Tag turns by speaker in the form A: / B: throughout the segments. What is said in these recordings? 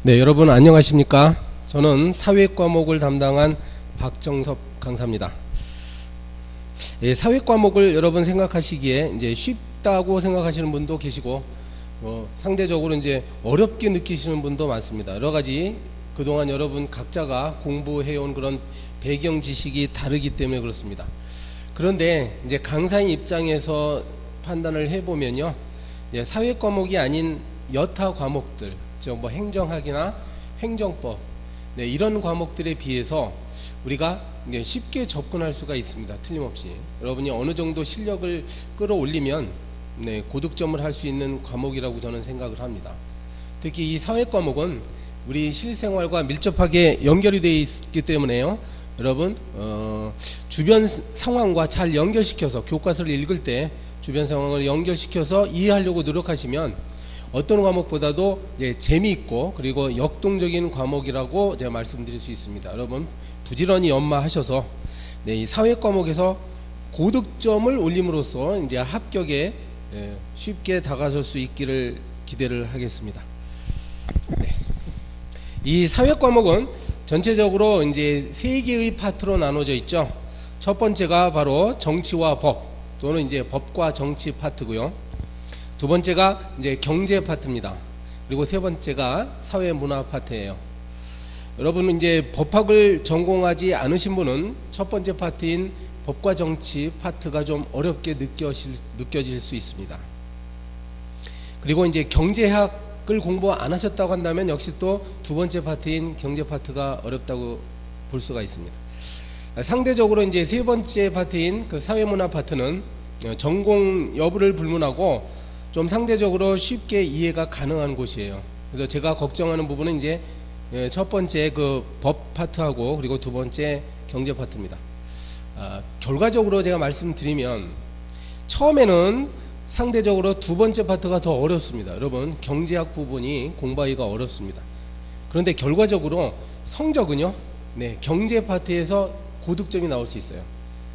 A: 네, 여러분 안녕하십니까? 저는 사회 과목을 담당한 박정섭 강사입니다. 예, 사회 과목을 여러분 생각하시기에 이제 쉽다고 생각하시는 분도 계시고, 상대적으로 이제 어렵게 느끼시는 분도 많습니다. 여러 가지 그동안 여러분 각자가 공부해온 그런 배경 지식이 다르기 때문에 그렇습니다. 그런데 이제 강사인 입장에서 판단을 해보면요, 예, 사회 과목이 아닌 여타 과목들, 즉 뭐 행정학이나 행정법, 네, 이런 과목들에 비해서 우리가 쉽게 접근할 수가 있습니다. 틀림없이 여러분이 어느 정도 실력을 끌어올리면 고득점을 할 수 있는 과목이라고 저는 생각을 합니다. 특히 이 사회 과목은 우리 실생활과 밀접하게 연결이 되어 있기 때문에요, 여러분 주변 상황과 잘 연결시켜서 교과서를 읽을 때 주변 상황을 연결시켜서 이해하려고 노력하시면 어떤 과목보다도 재미있고 그리고 역동적인 과목이라고 제가 말씀드릴 수 있습니다. 여러분 부지런히 연마하셔서 이 사회 과목에서 고득점을 올림으로써 이제 합격에 쉽게 다가설 수 있기를 기대를 하겠습니다. 이 사회 과목은 전체적으로 이제 세 개의 파트로 나눠져 있죠. 첫 번째가 바로 정치와 법 또는 이제 법과 정치 파트고요. 두 번째가 이제 경제 파트입니다. 그리고 세 번째가 사회문화 파트예요. 여러분은 이제 법학을 전공하지 않으신 분은 첫 번째 파트인 법과 정치 파트가 좀 어렵게 느껴질 수 있습니다. 그리고 이제 경제학을 공부 안 하셨다고 한다면 역시 또 두 번째 파트인 경제 파트가 어렵다고 볼 수가 있습니다. 상대적으로 이제 세 번째 파트인 그 사회문화 파트는 전공 여부를 불문하고 좀 상대적으로 쉽게 이해가 가능한 곳이에요. 그래서 제가 걱정하는 부분은 이제 첫 번째 그 법 파트하고 그리고 두 번째 경제 파트입니다. 결과적으로 제가 말씀드리면 처음에는 상대적으로 두 번째 파트가 더 어렵습니다. 여러분 경제학 부분이 공부하기가 어렵습니다. 그런데 결과적으로 성적은요, 경제 파트에서 고득점이 나올 수 있어요.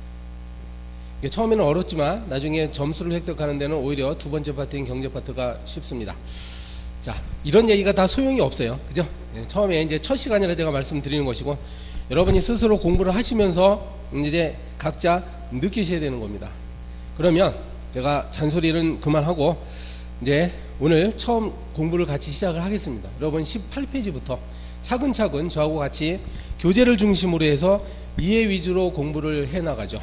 A: 처음에는 어렵지만 나중에 점수를 획득하는 데는 오히려 두 번째 파트인 경제 파트가 쉽습니다. 자, 이런 얘기가 다 소용이 없어요. 그죠? 처음에 이제 첫 시간이라 제가 말씀드리는 것이고, 여러분이 스스로 공부를 하시면서 이제 각자 느끼셔야 되는 겁니다. 그러면 제가 잔소리는 그만하고 이제 오늘 처음 공부를 같이 시작을 하겠습니다. 여러분 18페이지부터 차근차근 저하고 같이 교재를 중심으로 해서 이해 위주로 공부를 해 나가죠.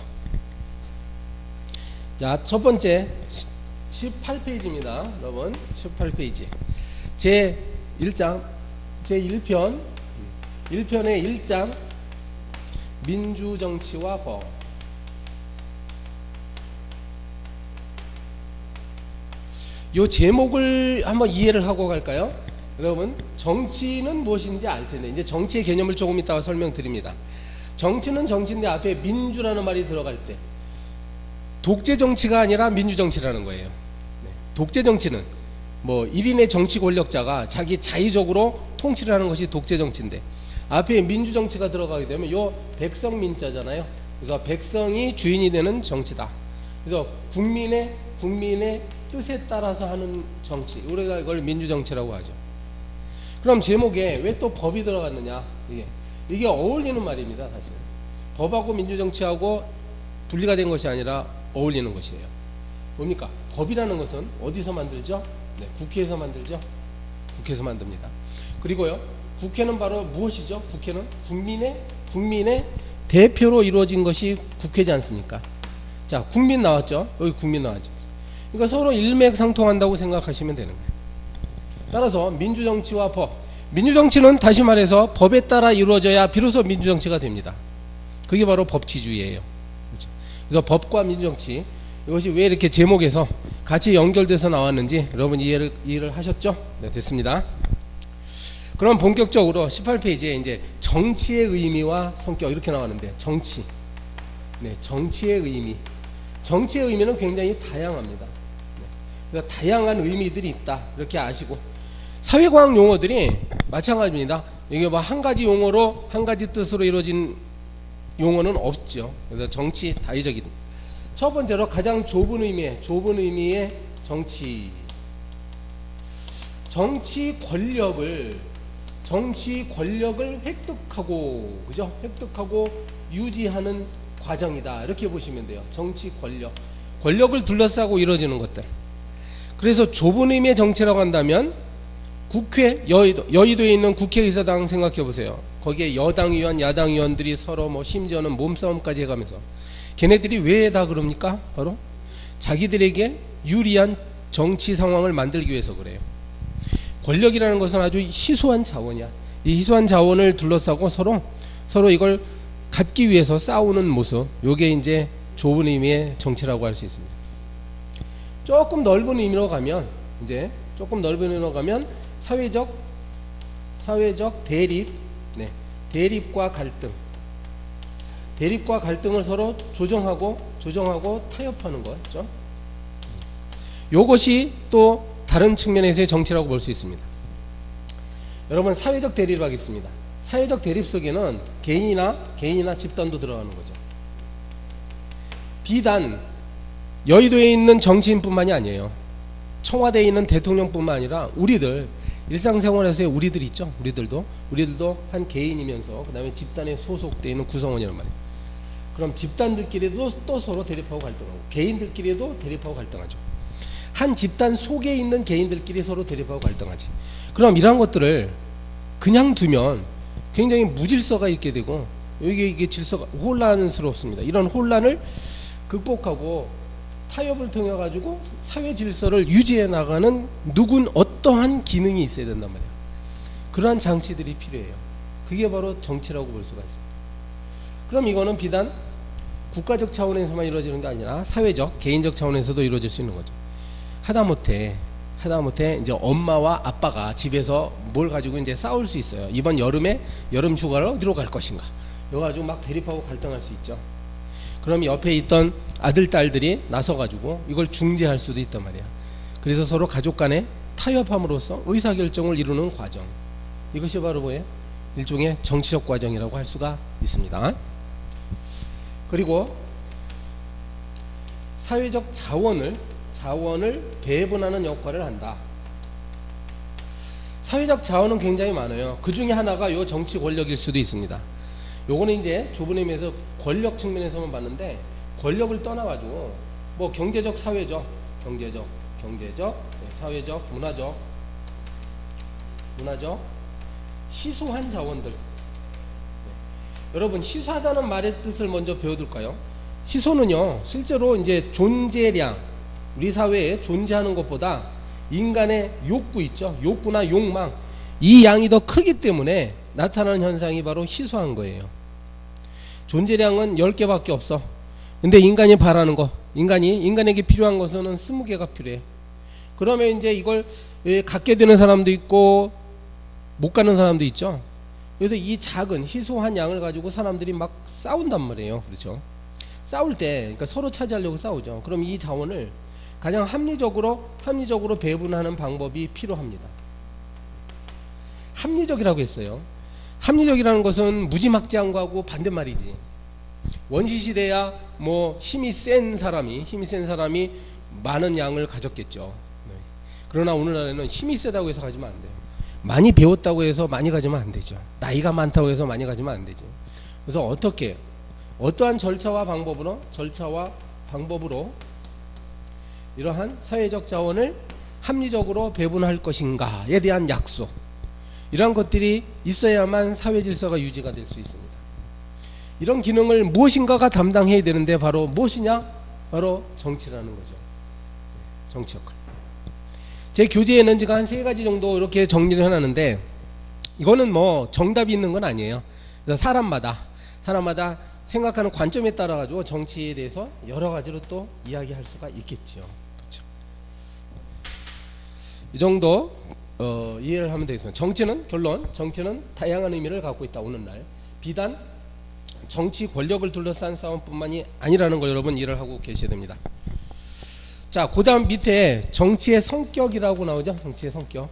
A: 자, 첫 번째 18페이지입니다. 여러분 18페이지 제 1장 제 1편 1편의 1장 민주정치와 법. 요 제목을 한번 이해를 하고 갈까요? 여러분 정치는 무엇인지 알 텐데 이제 정치의 개념을 조금 이따가 설명드립니다. 정치는 정치인데 앞에 민주라는 말이 들어갈 때 독재 정치가 아니라 민주 정치라는 거예요. 독재 정치는 뭐 1인의 정치 권력자가 자기 자의적으로 통치를 하는 것이 독재 정치인데 앞에 민주 정치가 들어가게 되면 요 백성 민자잖아요. 그래서 백성이 주인이 되는 정치다. 그래서 국민의 뜻에 따라서 하는 정치, 우리가 이걸 민주 정치라고 하죠. 그럼 제목에 왜 또 법이 들어갔느냐? 이게 어울리는 말입니다. 사실 법하고 민주 정치하고 분리가 된 것이 아니라 어울리는 것이에요. 뭡니까? 법이라는 것은 어디서 만들죠? 국회에서 만들죠. 국회에서 만듭니다. 그리고요, 국회는 바로 무엇이죠? 국회는 국민의 대표로 이루어진 것이 국회지 않습니까? 자, 국민 나왔죠? 여기 국민 나왔죠. 그러니까 서로 일맥상통한다고 생각하시면 되는 거예요. 따라서 민주정치와 법, 민주정치는 다시 말해서 법에 따라 이루어져야 비로소 민주정치가 됩니다. 그게 바로 법치주의예요. 그래서 법과 민주정치, 이것이 왜 이렇게 제목에서 같이 연결돼서 나왔는지 여러분 이해를 하셨죠? 네, 됐습니다. 그럼 본격적으로 18페이지에 이제 정치의 의미와 성격 이렇게 나왔는데 정치, 정치의 의미, 정치의 의미는 굉장히 다양합니다. 그러니까 다양한 의미들이 있다 이렇게 아시고, 사회과학 용어들이 마찬가지입니다. 이게 뭐 한 가지 용어로 한 가지 뜻으로 이루어진 용어는 없죠. 그래서 정치 다의적인. 첫 번째로 가장 좁은 의미의 정치 권력을 정치 권력을 획득하고, 그죠? 획득하고 유지하는 과정이다. 이렇게 보시면 돼요. 정치 권력. 권력을 둘러싸고 이루어지는 것들. 그래서 좁은 의미의 정치라고 한다면 국회, 여의도에 있는 국회의사당 생각해 보세요. 거기에 여당 의원, 야당 의원들이 서로 뭐 심지어는 몸싸움까지 해가면서 걔네들이 왜 다 그럽니까? 바로 자기들에게 유리한 정치 상황을 만들기 위해서 그래요. 권력이라는 것은 아주 희소한 자원이야. 이 희소한 자원을 둘러싸고 서로 이걸 갖기 위해서 싸우는 모습, 요게 이제 좁은 의미의 정치라고 할 수 있습니다. 조금 넓은 의미로 가면, 사회적 대립, 대립과 갈등을 서로 조정하고 타협하는 거죠. 요것이 또 다른 측면에서의 정치라고 볼 수 있습니다. 여러분, 사회적 대립을 하겠습니다. 사회적 대립 속에는 개인이나 집단도 들어가는 거죠. 비단 여의도에 있는 정치인뿐만이 아니에요. 청와대에 있는 대통령뿐만 아니라 우리들 일상생활에서의 우리들 있죠. 우리들도 한 개인이면서 그 다음에 집단에 소속되어 있는 구성원이란 말이에요. 그럼 집단들끼리도 또 서로 대립하고 갈등하고, 개인들끼리도 대립하고 갈등하죠. 한 집단 속에 있는 개인들끼리 서로 대립하고 갈등하지. 그럼 이러한 것들을 그냥 두면 굉장히 무질서가 있게 되고, 이게 질서가 혼란스럽습니다. 이런 혼란을 극복하고 타협을 통해 가지고 사회 질서를 유지해 나가는 어떠한 기능이 있어야 된단 말이에요. 그러한 장치들이 필요해요. 그게 바로 정치라고 볼 수가 있습니다. 그럼 이거는 비단 국가적 차원에서만 이루어지는 게 아니라 사회적, 개인적 차원에서도 이루어질 수 있는 거죠. 하다못해 이제 엄마와 아빠가 집에서 뭘 가지고 이제 싸울 수 있어요. 이번 여름에 여름 휴가를 어디로 갈 것인가. 이거 가지고 막 대립하고 갈등할 수 있죠. 그럼 옆에 있던 아들, 딸들이 나서가지고 이걸 중재할 수도 있단 말이야. 그래서 서로 가족 간에 타협함으로써 의사결정을 이루는 과정. 이것이 바로 뭐예요? 일종의 정치적 과정이라고 할 수가 있습니다. 그리고 사회적 자원을 배분하는 역할을 한다. 사회적 자원은 굉장히 많아요. 그 중에 하나가 요 정치 권력일 수도 있습니다. 요거는 이제 좁은 의미에서 권력 측면에서만 봤는데, 권력을 떠나가지고 뭐 경제적, 사회적, 사회적, 문화적, 희소한 자원들. 여러분, 희소하다는 말의 뜻을 먼저 배워둘까요? 희소는요, 실제로 이제 존재량, 우리 사회에 존재하는 것보다 인간의 욕구 있죠. 욕구나 욕망, 이 양이 더 크기 때문에 나타나는 현상이 바로 희소한 거예요. 존재량은 10개밖에 없어. 근데 인간이 바라는 거, 인간에게 필요한 것은 20개가 필요해. 그러면 이제 이걸 갖게 되는 사람도 있고 못 갖는 사람도 있죠. 그래서 이 작은 희소한 양을 가지고 사람들이 막 싸운단 말이에요. 그렇죠? 싸울 때, 그러니까 서로 차지하려고 싸우죠. 그럼 이 자원을 가장 합리적으로 배분하는 방법이 필요합니다. 합리적이라고 했어요. 합리적이라는 것은 무지막지한 거하고 반대말이지. 원시시대야 뭐 힘이 센 사람이 많은 양을 가졌겠죠. 그러나 오늘날에는 힘이 세다고 해서 가지면 안 돼요. 많이 배웠다고 해서 많이 가지면 안 되죠. 나이가 많다고 해서 많이 가지면 안 되죠. 그래서 어떠한 절차와 방법으로 이러한 사회적 자원을 합리적으로 배분할 것인가에 대한 약속, 이러한 것들이 있어야만 사회 질서가 유지가 될 수 있습니다. 이런 기능을 무엇인가가 담당해야 되는데 바로 무엇이냐? 바로 정치라는 거죠. 정치 역할. 제 교재에는 제가 한 3가지 정도 이렇게 정리를 해놨는데, 이거는 뭐 정답이 있는 건 아니에요. 그래서 사람마다 생각하는 관점에 따라 가지고 정치에 대해서 여러 가지로 또 이야기할 수가 있겠죠. 그렇죠? 이 정도 이해를 하면 되겠습니다. 정치는 다양한 의미를 갖고 있다. 오늘날 비단 정치 권력을 둘러싼 싸움뿐만이 아니라는 걸 여러분 이해를 하고 계셔야 됩니다. 자, 그 다음 밑에 정치의 성격이라고 나오죠. 정치의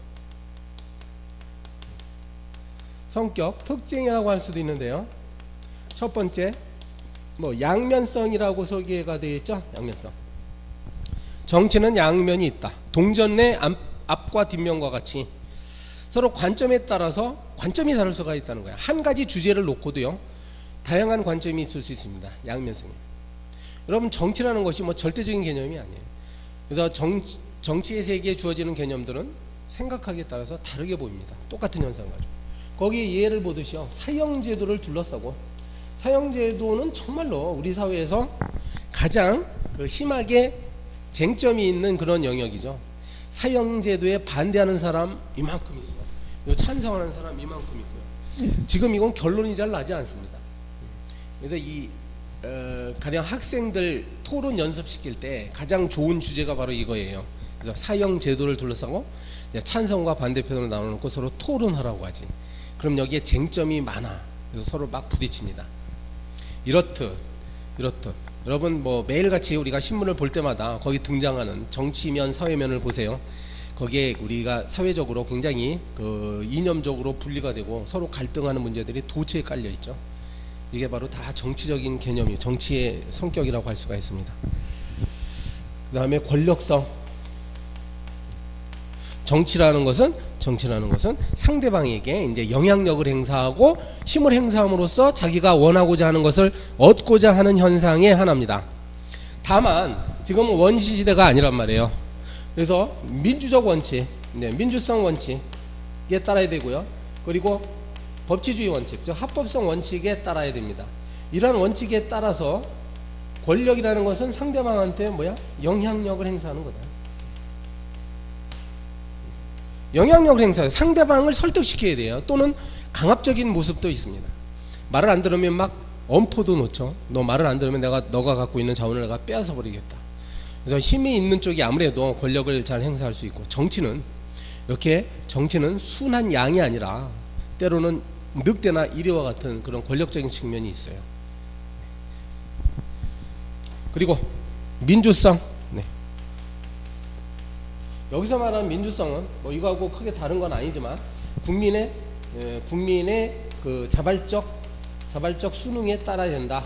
A: 성격 특징이라고 할 수도 있는데요. 첫 번째, 뭐 양면성이라고 소개가 되어 있죠. 양면성. 정치는 양면이 있다. 동전 내 앞과 뒷면과 같이 서로 관점에 따라서 관점이 다를 수가 있다는 거야. 한 가지 주제를 놓고도요, 다양한 관점이 있을 수 있습니다. 양면성이. 여러분, 정치라는 것이 뭐 절대적인 개념이 아니에요. 그래서 정치의 세계에 주어지는 개념들은 생각하기에 따라서 다르게 보입니다. 똑같은 현상을 가지고. 거기에 예를 보듯이요, 사형제도를 둘러싸고, 사형제도는 정말로 우리 사회에서 가장 심하게 쟁점이 있는 그런 영역이죠. 사형제도에 반대하는 사람 이만큼 있어. 찬성하는 사람 이만큼 있고요. 지금 이건 결론이 잘 나지 않습니다. 그래서 가령 학생들 토론 연습시킬 때 가장 좋은 주제가 바로 이거예요. 그래서 사형제도를 둘러싸고 찬성과 반대편으로 나눠놓고 서로 토론하라고 하지. 그럼 여기에 쟁점이 많아. 그래서 서로 막 부딪힙니다. 이렇듯 여러분, 뭐 매일같이 우리가 신문을 볼 때마다 거기 등장하는 정치면 사회면을 보세요. 거기에 우리가 사회적으로 굉장히 이념적으로 분리가 되고 서로 갈등하는 문제들이 도처에 깔려 있죠. 이게 바로 다 정치적인 개념이에요. 정치의 성격이라고 할 수가 있습니다. 그 다음에 권력성. 정치라는 것은 상대방에게 이제 영향력을 행사하고 힘을 행사함으로써 자기가 원하고자 하는 것을 얻고자 하는 현상의 하나입니다. 다만 지금은 원시 시대가 아니란 말이에요. 그래서 민주적 원칙, 민주성 원칙에 따라야 되고요. 그리고 법치주의 원칙, 즉 합법성 원칙에 따라야 됩니다. 이러한 원칙에 따라서 권력이라는 것은 상대방한테 영향력을 행사하는 거다. 영향력을 행사해요. 상대방을 설득시켜야 돼요. 또는 강압적인 모습도 있습니다. 말을 안 들으면 막 엄포도 놓죠. 너 말을 안 들으면 너가 갖고 있는 자원을 내가 빼앗아 버리겠다. 그래서 힘이 있는 쪽이 아무래도 권력을 잘 행사할 수 있고, 정치는 순한 양이 아니라 때로는 늑대나 이리와 같은 그런 권력적인 측면이 있어요. 그리고 민주성. 여기서 말하는 민주성은 뭐 이거하고 크게 다른 건 아니지만 국민의 그 자발적 수능에 따라야 된다.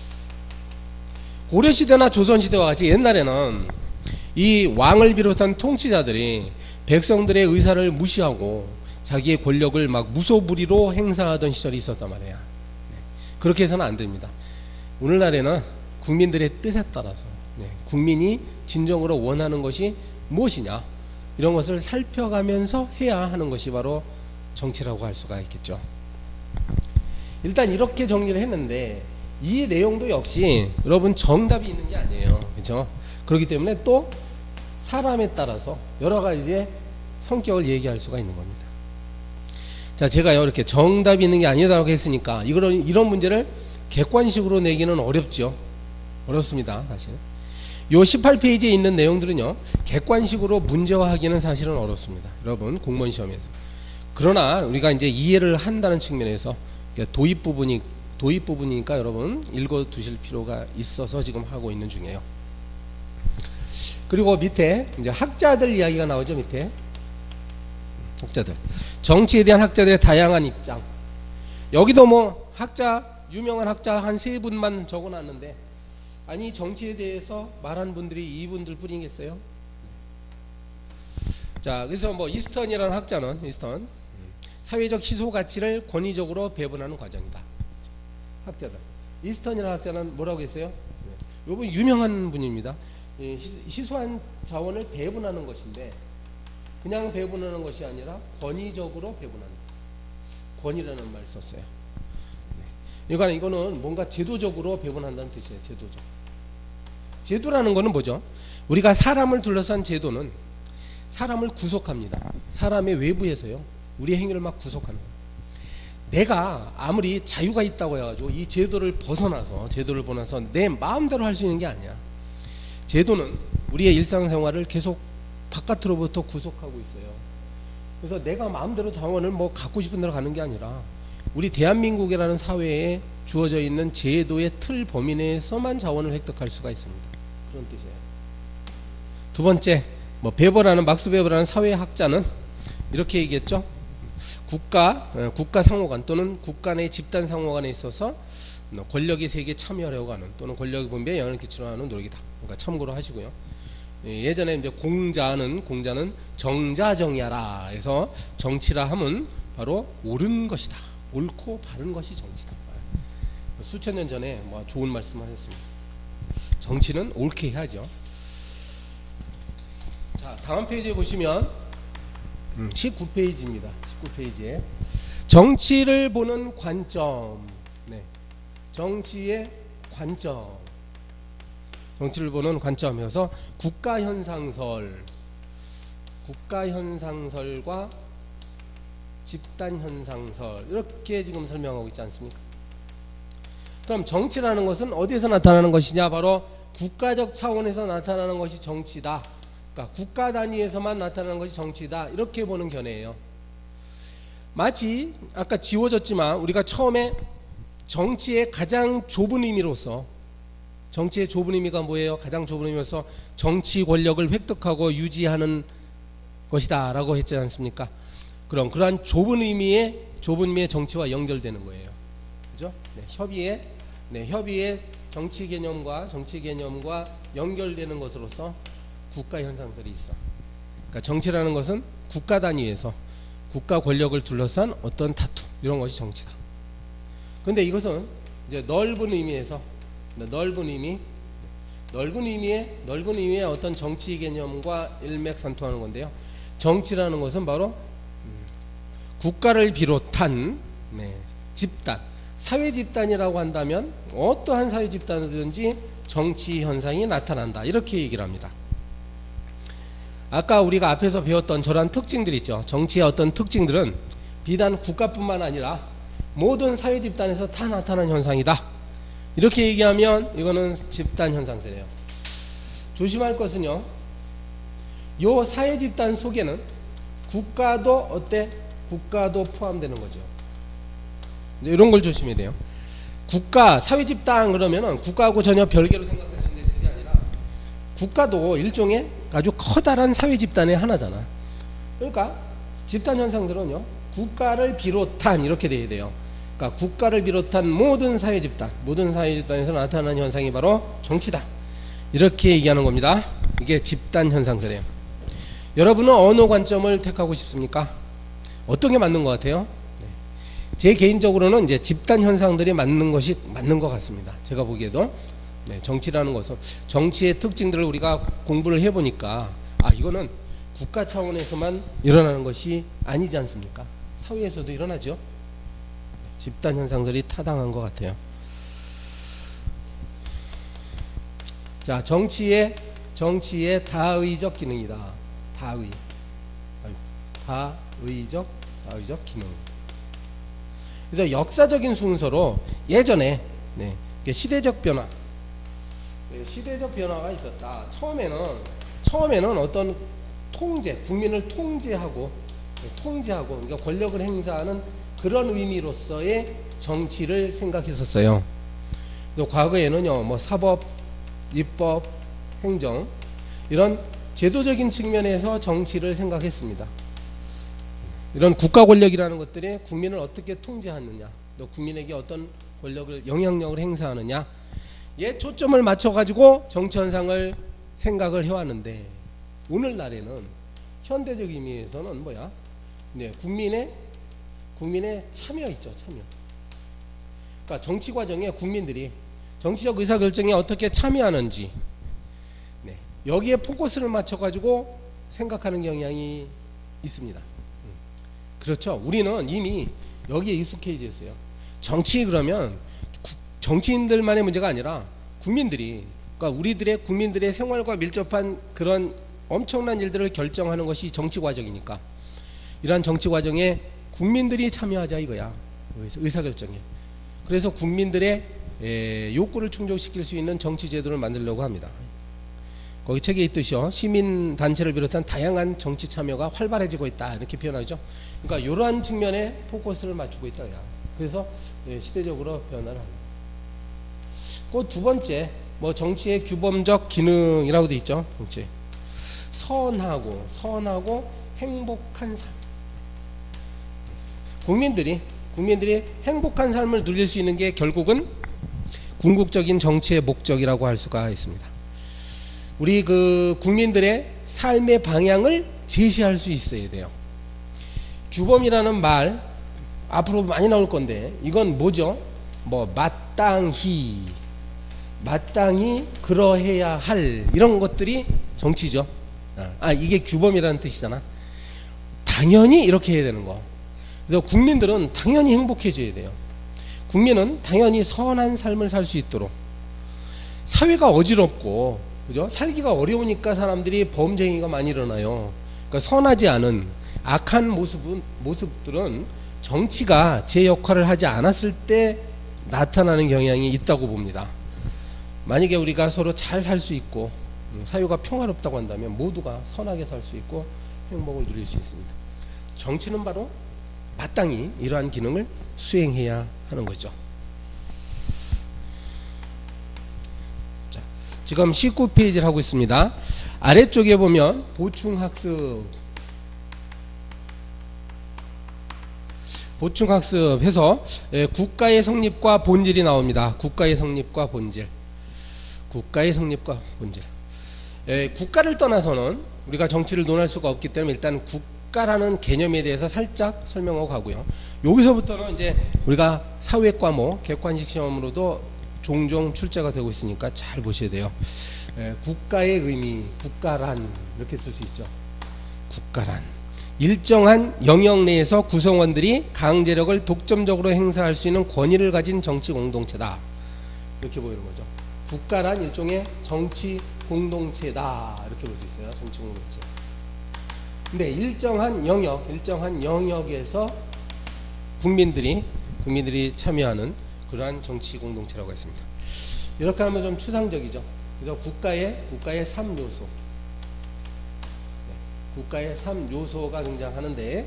A: 고려시대나 조선시대와 같이 옛날에는 이 왕을 비롯한 통치자들이 백성들의 의사를 무시하고 자기의 권력을 막 무소불위로 행사하던 시절이 있었단 말이야. 그렇게 해서는 안 됩니다. 오늘날에는 국민들의 뜻에 따라서 국민이 진정으로 원하는 것이 무엇이냐, 이런 것을 살펴가면서 해야 하는 것이 바로 정치라고 할 수가 있겠죠. 일단 이렇게 정리를 했는데 이 내용도 역시 여러분 정답이 있는 게 아니에요. 그렇죠? 그렇기 때문에 또 사람에 따라서 여러 가지의 성격을 얘기할 수가 있는 겁니다. 자, 제가요 이렇게 정답이 있는 게 아니다라고 했으니까 이런 문제를 객관식으로 내기는 어렵죠. 어렵습니다, 사실. 요 18페이지에 있는 내용들은요, 객관식으로 문제화하기는 사실은 어렵습니다. 여러분, 공무원 시험에서. 그러나 우리가 이제 이해를 한다는 측면에서 도입 부분이니까 여러분 읽어 두실 필요가 있어서 지금 하고 있는 중이에요. 그리고 밑에 이제 학자들 이야기가 나오죠. 밑에 학자들, 정치에 대한 학자들의 다양한 입장. 여기도 뭐 유명한 학자 한 3분만 적어놨는데, 아니 정치에 대해서 말한 분들이 이분들 뿐이겠어요? 자, 그래서 뭐 이스턴이라는 학자는 사회적 희소 가치를 권위적으로 배분하는 과정이다. 학자들. 이스턴이라는 학자는 뭐라고 했어요? 이분 유명한 분입니다. 희소한 자원을 배분하는 것인데 그냥 배분하는 것이 아니라 권위적으로 배분한다. 권위라는 말 썼어요. 이거는 뭔가 제도적으로 배분한다는 뜻이에요. 제도라는 거는 뭐죠? 우리가 사람을 둘러싼 제도는 사람을 구속합니다. 사람의 외부에서요, 우리의 행위를 막 구속하는 거예요. 내가 아무리 자유가 있다고 해가지고 이 제도를 벗어나서 내 마음대로 할 수 있는 게 아니야. 제도는 우리의 일상생활을 계속 바깥으로부터 구속하고 있어요. 그래서 내가 마음대로 자원을 뭐 갖고 싶은 대로 가는 게 아니라 우리 대한민국이라는 사회에 주어져 있는 제도의 틀 범위 내에서만 자원을 획득할 수가 있습니다. 그런 뜻이에요. 두 번째, 막스 베버라는 사회학자는 이렇게 얘기했죠. 국가 상호간 또는 국가 내 집단 상호간에 있어서 권력의 세계에 참여하려고 하는 또는 권력의 분배에 영향을 끼치려 하는 노력이다. 그러니까 참고로 하시고요. 예전에 이제 공자는 정자정야라 해서 정치라 함은 바로 옳은 것이다. 옳고 바른 것이 정치다. 수천 년 전에 뭐 좋은 말씀하셨습니다. 정치는 옳게 해야죠. 자, 다음 페이지에 보시면 19페이지입니다. 19페이지에 정치를 보는 관점. 네. 정치의 관점. 정치를 보는 관점이어서 국가현상설과 집단현상설 이렇게 지금 설명하고 있지 않습니까? 그럼 정치라는 것은 어디에서 나타나는 것이냐? 바로 국가적 차원에서 나타나는 것이 정치다. 그러니까 국가 단위에서만 나타나는 것이 정치다. 이렇게 보는 견해예요. 마치 아까 지워졌지만 우리가 처음에 정치의 가장 좁은 의미로서, 정치의 좁은 의미가 뭐예요? 가장 좁은 의미로서 정치 권력을 획득하고 유지하는 것이다 라고 했지 않습니까? 그럼 그러한 좁은 의미의 정치와 연결되는 거예요. 그죠? 네, 협의의 정치 개념과 연결되는 것으로서 국가 현상설이 있어. 그러니까 정치라는 것은 국가 단위에서 국가 권력을 둘러싼 어떤 다툼, 이런 것이 정치다. 그런데 이것은 이제 넓은 의미의 어떤 정치 개념과 일맥상통하는 건데요. 정치라는 것은 바로 국가를 비롯한 집단, 사회 집단이라고 한다면 어떠한 사회 집단이든지 정치 현상이 나타난다. 이렇게 얘기를 합니다. 아까 우리가 앞에서 배웠던 저런 특징들 있죠. 정치의 어떤 특징들은 비단 국가뿐만 아니라 모든 사회 집단에서 다 나타나는 현상이다. 이렇게 얘기하면 이거는 집단 현상설이에요. 조심할 것은요, 요 사회 집단 속에는 국가도 포함되는 거죠. 이런 걸 조심해야 돼요. 국가, 사회 집단 그러면은 국가하고 전혀 별개로 생각하시는 게 아니라 국가도 일종의 아주 커다란 사회 집단의 하나잖아. 그러니까 집단 현상들은요, 국가를 비롯한 이렇게 돼야 돼요. 그러니까 국가를 비롯한 모든 사회 집단에서 나타나는 현상이 바로 정치다. 이렇게 얘기하는 겁니다. 이게 집단 현상설이에요. 여러분은 어느 관점을 택하고 싶습니까? 어떤 게 맞는 것 같아요? 제 개인적으로는 이제 집단 현상들이 맞는 것 같습니다. 제가 보기에도 정치라는 것은 정치의 특징들을 우리가 공부를 해보니까 이거는 국가 차원에서만 일어나는 것이 아니지 않습니까? 사회에서도 일어나죠. 집단 현상들이 타당한 것 같아요. 자, 정치의 다의적 기능이다. 다의적 기능. 그래서 역사적인 순서로 예전에 시대적 변화가 있었다. 처음에는 어떤 국민을 통제하고 그러니까 권력을 행사하는 그런 의미로서의 정치를 생각했었어요. 과거에는요, 뭐 사법, 입법, 행정 이런 제도적인 측면에서 정치를 생각했습니다. 이런 국가 권력이라는 것들이 국민을 어떻게 통제하느냐, 또 국민에게 어떤 권력을, 영향력을 행사하느냐, 초점을 맞춰가지고 정치 현상을 생각을 해왔는데, 오늘날에는 현대적 의미에서는 국민의 참여 있죠, 참여. 그러니까 정치 과정에 국민들이 정치적 의사결정에 어떻게 참여하는지, 여기에 포커스를 맞춰가지고 생각하는 경향이 있습니다. 그렇죠. 우리는 이미 여기에 익숙해져 있어요. 정치 그러면 정치인들만의 문제가 아니라 그러니까 국민들의 생활과 밀접한 그런 엄청난 일들을 결정하는 것이 정치 과정이니까, 이러한 정치 과정에 국민들이 참여하자 이거야. 의사결정에. 그래서 국민들의 욕구를 충족시킬 수 있는 정치 제도를 만들려고 합니다. 거기 책에 있듯이요, 시민단체를 비롯한 다양한 정치 참여가 활발해지고 있다, 이렇게 표현하죠. 그러니까 이러한 측면에 포커스를 맞추고 있다. 그래서 시대적으로 변화를 합니다. 그 두 번째, 정치의 규범적 기능이라고 돼 있죠. 정치. 선하고 행복한 삶. 국민들이 행복한 삶을 누릴 수 있는 게 결국은 궁극적인 정치의 목적이라고 할 수가 있습니다. 우리 그 국민들의 삶의 방향을 제시할 수 있어야 돼요. 규범이라는 말 앞으로 많이 나올 건데 이건 뭐죠? 뭐 마땅히 그러해야 할 이런 것들이 정치죠. 이게 규범이라는 뜻이잖아. 당연히 이렇게 해야 되는 거. 그래서 국민들은 당연히 행복해져야 돼요. 국민은 당연히 선한 삶을 살 수 있도록. 사회가 어지럽고, 그죠? 살기가 어려우니까 사람들이 범죄행위가 많이 일어나요. 그러니까 선하지 않은 악한 모습들은 정치가 제 역할을 하지 않았을 때 나타나는 경향이 있다고 봅니다. 만약에 우리가 서로 잘 살 수 있고 사회가 평화롭다고 한다면 모두가 선하게 살 수 있고 행복을 누릴 수 있습니다. 정치는 바로 마땅히 이러한 기능을 수행해야 하는 거죠. 자, 지금 19페이지를 하고 있습니다. 아래쪽에 보면 보충학습해서 국가의 성립과 본질이 나옵니다. 국가의 성립과 본질. 국가를 떠나서는 우리가 정치를 논할 수가 없기 때문에 일단 국가라는 개념에 대해서 살짝 설명하고 가고요. 여기서부터는 이제 우리가 사회 과목 객관식 시험으로도 종종 출제가 되고 있으니까 잘 보셔야 돼요. 국가의 의미, 국가란 이렇게 쓸 수 있죠. 국가란 일정한 영역 내에서 구성원들이 강제력을 독점적으로 행사할 수 있는 권위를 가진 정치 공동체다. 이렇게 보이는 거죠. 국가란 일종의 정치 공동체다. 이렇게 볼 수 있어요. 정치 공동체. 근데 일정한 영역에서 국민들이 참여하는 그러한 정치 공동체라고 했습니다. 이렇게 하면 좀 추상적이죠. 그래서 국가의 3요소. 국가의 3요소가 등장하는데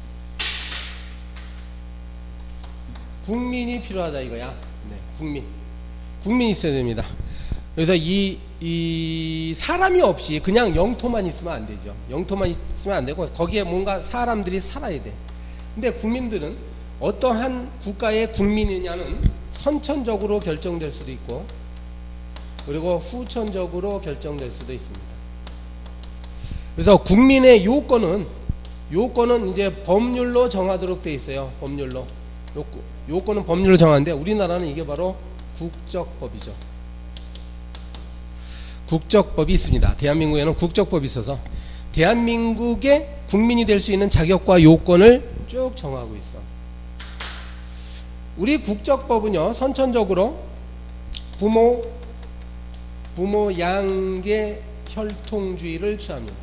A: 국민이 필요하다 이거야. 네, 국민이 있어야 됩니다. 그래서 이 사람이 없이 그냥 영토만 있으면 안 되죠. 영토만 있으면 안 되고 거기에 뭔가 사람들이 살아야 돼. 근데 국민들은 어떠한 국가의 국민이냐는 선천적으로 결정될 수도 있고 그리고 후천적으로 결정될 수도 있습니다. 그래서 국민의 요건은 이제 법률로 정하도록 돼 있어요. 법률로. 요건은 법률로 정하는데 우리나라는 이게 바로 국적법이죠. 국적법이 있습니다. 대한민국에는 국적법이 있어서 대한민국의 국민이 될 수 있는 자격과 요건을 쭉 정하고 있어. 우리 국적법은요, 선천적으로 부모 양계 혈통주의를 취합니다.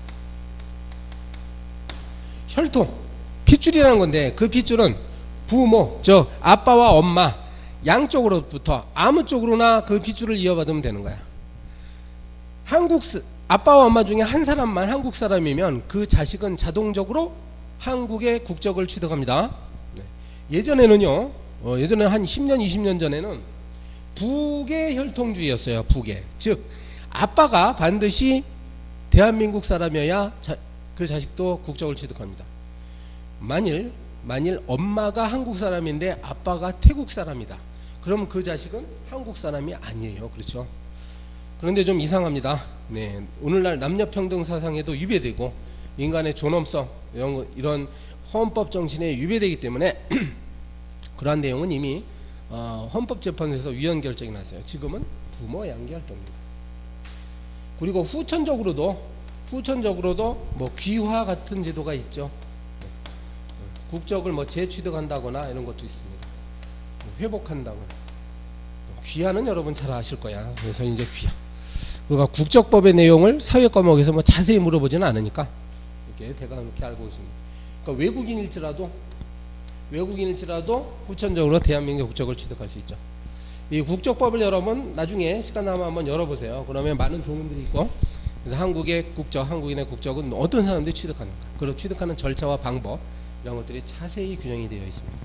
A: 혈통, 핏줄이라는 건데 그 핏줄은 부모, 아빠와 엄마 양쪽으로부터 아무 쪽으로나 그 핏줄을 이어받으면 되는 거야. 아빠와 엄마 중에 한 사람만 한국 사람이면 그 자식은 자동적으로 한국의 국적을 취득합니다. 예전에는요, 예전에 한 10년, 20년 전에는 북의 혈통주의였어요. 북의. 즉, 아빠가 반드시 대한민국 사람이어야 그 자식도 국적을 취득합니다. 만일 엄마가 한국 사람인데 아빠가 태국 사람이다. 그럼 그 자식은 한국 사람이 아니에요. 그렇죠? 그런데 좀 이상합니다. 네, 오늘날 남녀평등 사상에도 위배되고 인간의 존엄성 이런 헌법 정신에 위배되기 때문에 그러한 내용은 이미 헌법재판소에서 위헌 결정이 났어요. 지금은 부모 양계 활동입니다. 그리고 후천적으로도 뭐 귀화 같은 제도가 있죠. 국적을 뭐 재취득한다거나 이런 것도 있습니다. 회복한다고. 귀화는 여러분 잘 아실 거야. 그래서 이제 귀화. 그리고 국적법의 내용을 사회 과목에서 뭐 자세히 물어보지는 않으니까 이렇게 제가 그렇게 알고 있습니다. 그러니까 외국인일지라도 후천적으로 대한민국 국적을 취득할 수 있죠. 이 국적법을 여러분 나중에 시간 나면 한번 열어보세요. 그러면 많은 교문들이 있고, 그래서 한국인의 국적은 어떤 사람들이 취득하는가, 그리고 취득하는 절차와 방법 이런 것들이 자세히 규정이 되어 있습니다.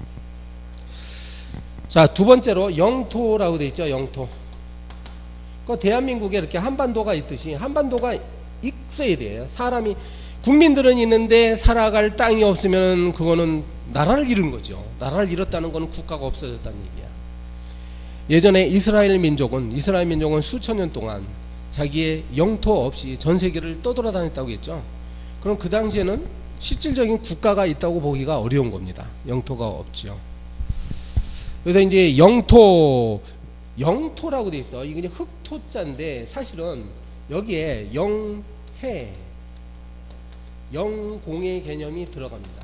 A: 자, 두 번째로 영토라고 되어 있죠. 영토. 그 대한민국에 이렇게 한반도가 있듯이 한반도가 있어야 돼요. 국민들은 있는데 살아갈 땅이 없으면 그거는 나라를 잃은 거죠. 나라를 잃었다는 거는 국가가 없어졌다는 얘기야. 예전에 이스라엘 민족은 수천 년 동안 자기의 영토 없이 전 세계를 떠돌아다녔다고 했죠. 그럼 그 당시에는 실질적인 국가가 있다고 보기가 어려운 겁니다. 영토가 없죠. 그래서 이제 영토라고 돼 있어. 이게 흑토자인데 사실은 여기에 영공의 개념이 들어갑니다.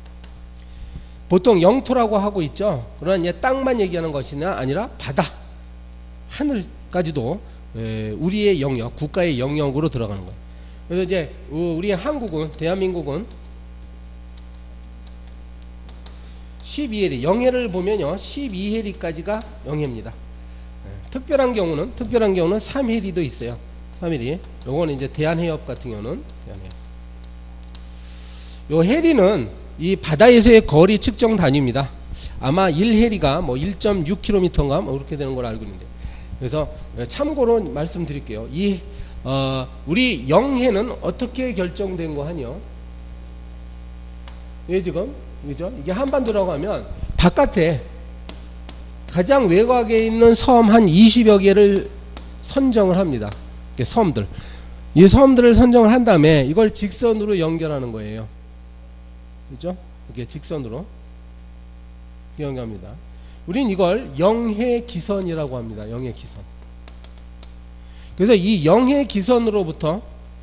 A: 보통 영토라고 하고 있죠. 그러나 이제 땅만 얘기하는 것이 아니라 바다, 하늘까지도 우리의 영역, 국가의 영역으로 들어가는 거예요. 그래서 이제 우리 한국은, 대한민국은 12해리, 영해를 보면요 12해리까지가 영해입니다. 특별한 경우는 3해리도 있어요. 3해리. 요거는 이제 대한해협 같은 경우는 대한해협. 요 해리는 이 바다에서의 거리 측정 단위입니다. 아마 1해리가 뭐 1.6km인가 뭐 그렇게 되는 걸 알고 있는데, 그래서 참고로 말씀드릴게요. 우리 영해는 어떻게 결정된 거 하니요? 왜 지금 그죠? 이게 한반도라고 하면 바깥에 가장 외곽에 있는 섬 한 20여 개를 선정을 합니다. 섬들. 이 섬들을 선정을 한 다음에 이걸 직선으로 연결하는 거예요. 그죠? 이게 직선으로 연결합니다. 우린 이걸 영해기선이라고 합니다. 영해기선. 그래서 이 영해기선으로부터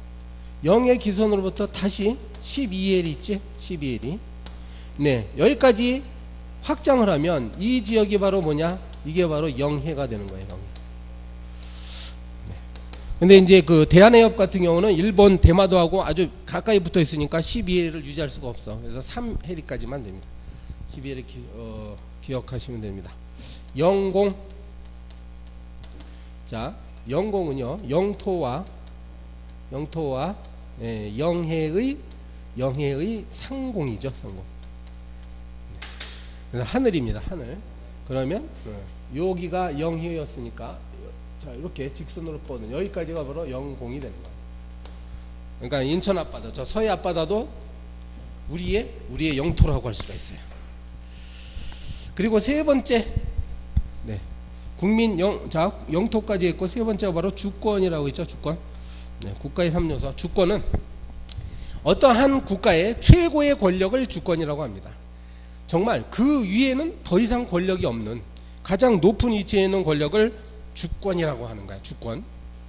A: 다시 12해리 있지? 12해리. 네, 여기까지 확장을 하면 이 지역이 바로 뭐냐? 이게 바로 영해가 되는 거예요. 영해. 네. 근데 이제 그 대한해협 같은 경우는 일본 대마도하고 아주 가까이 붙어 있으니까 12해리를 유지할 수가 없어. 그래서 3해리까지만 됩니다. 12해리 기억하시면 됩니다. 영공. 자, 영공은요, 영토와 영해의 상공이죠. 상공. 그래서 하늘입니다. 하늘. 그러면 여기가 영해였으니까 자, 이렇게 직선으로 뻗는 여기까지가 바로 영공이 되는 거예요. 그러니까 인천 앞바다, 저 서해 앞바다도 우리의 영토라고 할 수가 있어요. 그리고 세 번째, 네, 영토까지 있고 세 번째가 바로 주권이라고 있죠. 주권. 네, 국가의 3요소. 주권은 어떠한 국가의 최고의 권력을 주권이라고 합니다. 정말 그 위에는 더 이상 권력이 없는 가장 높은 위치에 있는 권력을 주권이라고 하는 거야. 주권.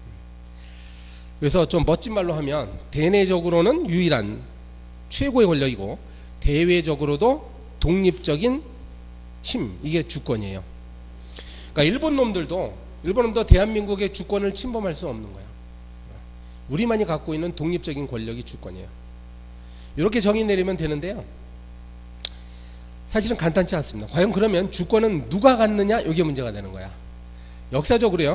A: 그래서 좀 멋진 말로 하면 대내적으로는 유일한 최고의 권력이고 대외적으로도 독립적인 힘, 이게 주권이에요. 그러니까 일본 놈들도 대한민국의 주권을 침범할 수 없는 거야. 우리만이 갖고 있는 독립적인 권력이 주권이에요. 이렇게 정의 내리면 되는데요, 사실은 간단치 않습니다. 과연 그러면 주권은 누가 갖느냐? 이게 문제가 되는 거야. 역사적으로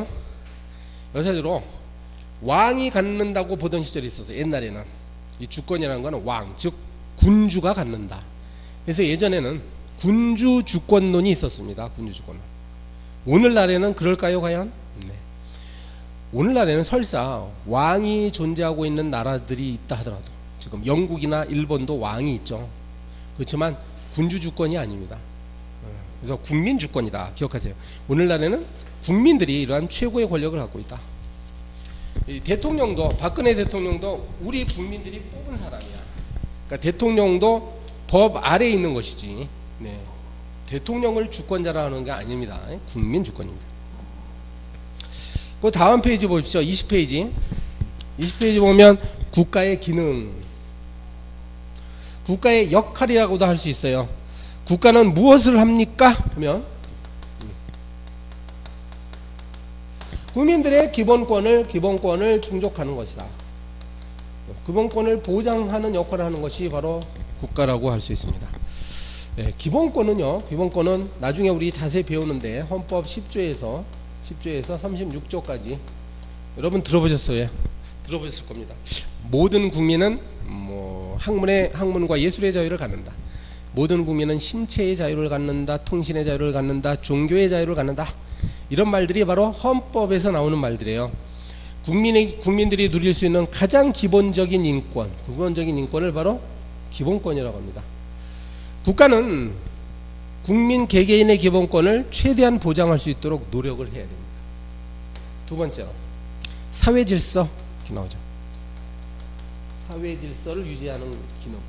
A: 왕이 갖는다고 보던 시절이 있었어요. 옛날에는 이 주권이라는 거는 왕, 즉 군주가 갖는다. 그래서 예전에는 군주 주권론이 있었습니다. 군주 주권론. 오늘날에는 그럴까요, 과연? 네. 오늘날에는 설사 왕이 존재하고 있는 나라들이 있다 하더라도, 지금 영국이나 일본도 왕이 있죠. 그렇지만 군주 주권이 아닙니다. 그래서 국민 주권이다. 기억하세요. 오늘날에는 국민들이 이러한 최고의 권력을 갖고 있다. 이 대통령도, 박근혜 대통령도 우리 국민들이 뽑은 사람이야. 그러니까 대통령도 법 아래에 있는 것이지, 네, 대통령을 주권자라 하는 게 아닙니다. 국민 주권입니다. 그 다음 페이지 보십시오. 20페이지. 20페이지 보면 국가의 기능, 국가의 역할이라고도 할 수 있어요. 국가는 무엇을 합니까? 하면 국민들의 기본권을 충족하는 것이다. 기본권을 보장하는 역할을 하는 것이 바로 국가라고 할 수 있습니다. 네, 기본권은 나중에 우리 자세히 배우는데 헌법 10조에서 36조까지 여러분 들어보셨어요? 들어보셨을 겁니다. 모든 국민은 학문과 예술의 자유를 갖는다. 모든 국민은 신체의 자유를 갖는다. 통신의 자유를 갖는다. 종교의 자유를 갖는다. 이런 말들이 바로 헌법에서 나오는 말들이에요. 국민들이 누릴 수 있는 가장 기본적인 인권을 바로 기본권이라고 합니다. 국가는 국민 개개인의 기본권을 최대한 보장할 수 있도록 노력을 해야 됩니다. 두 번째로, 사회질서 이렇게 나오죠. 사회질서를 유지하는 기능.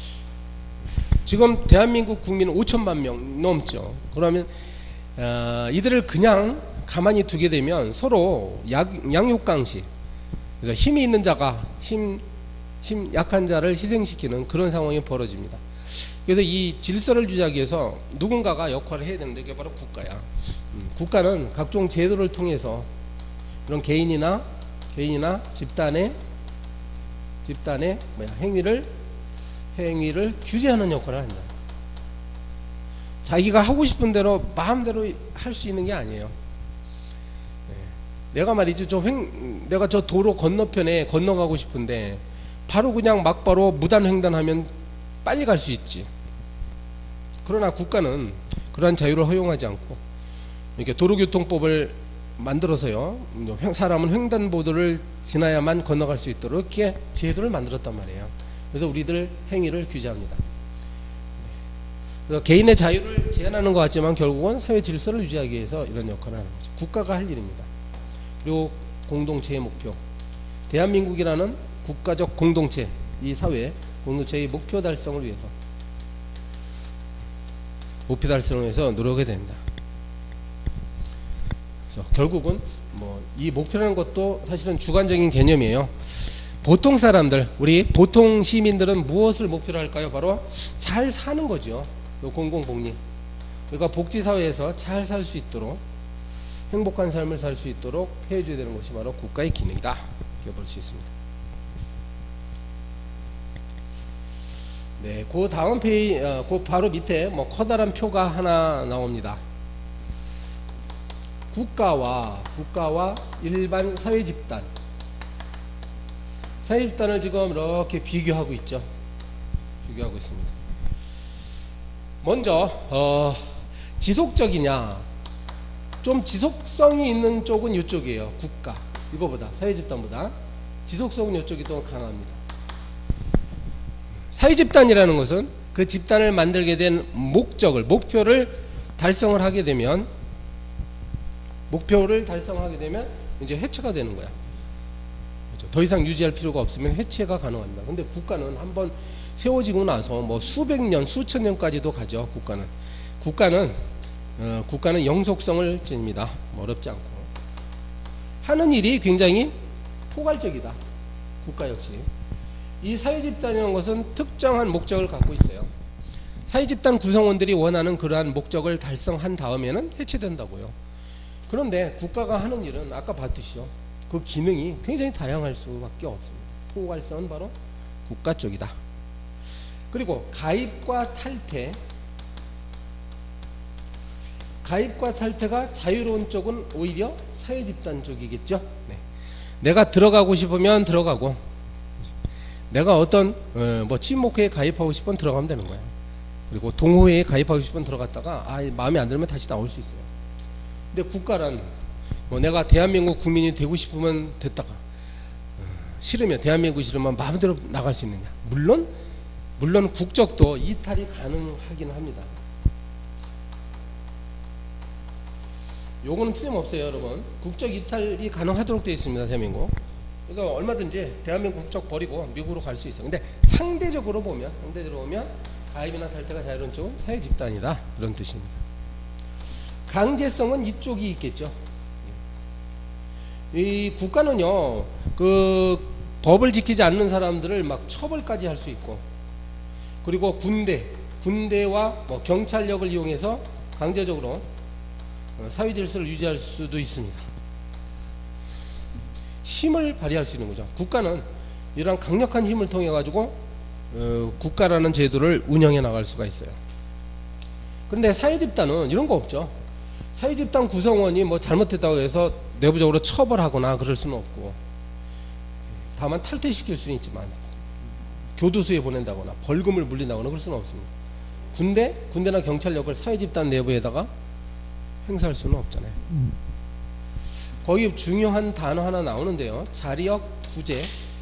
A: 지금 대한민국 국민은 5천만 명 넘죠. 그러면 이들을 그냥 가만히 두게 되면 서로 양육강시, 그래서 힘이 있는 자가 힘 약한 자를 희생시키는 그런 상황이 벌어집니다. 그래서 이 질서를 유지하기 위해서 누군가가 역할을 해야 되는데 그게 바로 국가야. 국가는 각종 제도를 통해서 이런 개인이나 집단의 행위를 규제하는 역할을 한다. 자기가 하고 싶은 대로 마음대로 할 수 있는 게 아니에요. 내가 말이지 내가 저 도로 건너편에 건너가고 싶은데 바로 그냥 막바로 무단횡단하면 빨리 갈 수 있지. 그러나 국가는 그러한 자유를 허용하지 않고 이렇게 도로교통법을 만들어서요, 사람은 횡단보도를 지나야만 건너갈 수 있도록 이렇게 제도를 만들었단 말이에요. 그래서 우리들 행위를 규제합니다. 그래서 개인의 자유를 제한하는 것 같지만 결국은 사회 질서를 유지하기 위해서 이런 역할을 하는 거죠. 국가가 할 일입니다. 그리고 공동체의 목표, 대한민국이라는 국가적 공동체, 이 사회 공동체의 목표 달성을 위해서 노력해야 됩니다. 그래서 결국은 이 목표라는 것도 사실은 주관적인 개념이에요. 보통 사람들, 우리 보통 시민들은 무엇을 목표로 할까요? 바로 잘 사는 거죠. 공공복리. 그러니까 복지사회에서 잘 살 수 있도록, 행복한 삶을 살 수 있도록 해줘야 되는 것이 바로 국가의 기능이다, 이렇게 볼 수 있습니다. 네, 그 다음 페이지, 그 바로 밑에 커다란 표가 하나 나옵니다. 국가와 일반 사회집단. 사회집단을 지금 이렇게 비교하고 있죠. 비교하고 있습니다. 먼저 지속적이냐, 좀 지속성이 있는 쪽은 이쪽이에요. 국가, 이거보다, 사회집단보다 지속성은 이쪽이 더 강합니다. 사회집단이라는 것은 그 집단을 만들게 된 목표를 달성을 하게 되면 이제 해체가 되는 거야. 그렇죠? 더 이상 유지할 필요가 없으면 해체가 가능합니다. 근데 국가는 한번 세워지고 나서 수백 년, 수천 년까지도 가죠. 국가는 영속성을 지닙니다. 어렵지 않고 하는 일이 굉장히 포괄적이다. 국가 역시. 이 사회집단이라는 것은 특정한 목적을 갖고 있어요. 사회집단 구성원들이 원하는 그러한 목적을 달성한 다음에는 해체된다고요. 그런데 국가가 하는 일은 아까 봤듯이요, 그 기능이 굉장히 다양할 수밖에 없습니다. 포괄성은 바로 국가 쪽이다. 그리고 가입과 탈퇴가 자유로운 쪽은 오히려 사회집단 쪽이겠죠. 네. 내가 들어가고 싶으면 들어가고, 내가 어떤 친목회에 가입하고 싶으면 들어가면 되는 거야. 그리고 동호회에 가입하고 싶으면 들어갔다가 마음에 안 들면 다시 나올 수 있어요. 근데 국가란 내가 대한민국 국민이 되고 싶으면 됐다가 싫으면, 대한민국이 싫으면 마음대로 나갈 수 있느냐. 물론 국적도 이탈이 가능하긴 합니다. 요거는 틀림없어요, 여러분. 국적 이탈이 가능하도록 되어 있습니다, 대한민국. 그러니까 얼마든지 대한민국 국적 버리고 미국으로 갈 수 있어요. 근데 상대적으로 보면 가입이나 탈퇴가 자유로운 쪽은 사회집단이다, 이런 뜻입니다. 강제성은 이쪽이 있겠죠. 이 국가는요, 그 법을 지키지 않는 사람들을 막 처벌까지 할 수 있고, 그리고 군대와 경찰력을 이용해서 강제적으로 사회 질서를 유지할 수도 있습니다. 힘을 발휘할 수 있는 거죠. 국가는 이러한 강력한 힘을 통해 가지고 국가라는 제도를 운영해 나갈 수가 있어요. 그런데 사회집단은 이런 거 없죠. 사회집단 구성원이 잘못했다고 해서 내부적으로 처벌하거나 그럴 수는 없고, 다만 탈퇴시킬 수는 있지만 교도소에 보낸다거나 벌금을 물린다거나 그럴 수는 없습니다. 군대나 경찰력을 사회집단 내부에다가 행사할 수는 없잖아요. 거기 중요한 단어 하나 나오는데요. 자력 구제